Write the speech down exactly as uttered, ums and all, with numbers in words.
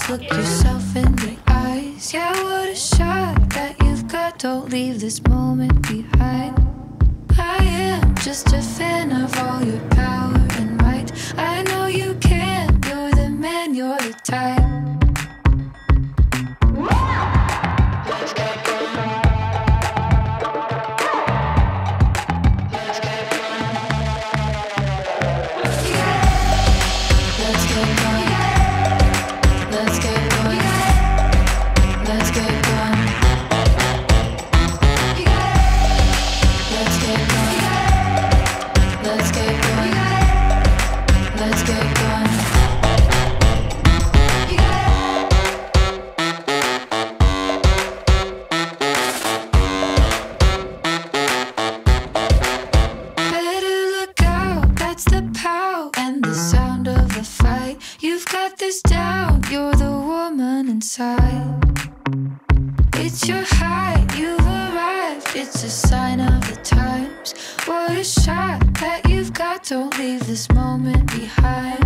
Just look yourself in the eyes. Yeah, what a shot that you've got. Don't leave this moment behind. I am just a fan of all your power and might. I know you can. You're the man, you're the type. It's your height, you've arrived. It's a sign of the times. What a shot that you've got. Don't leave this moment behind.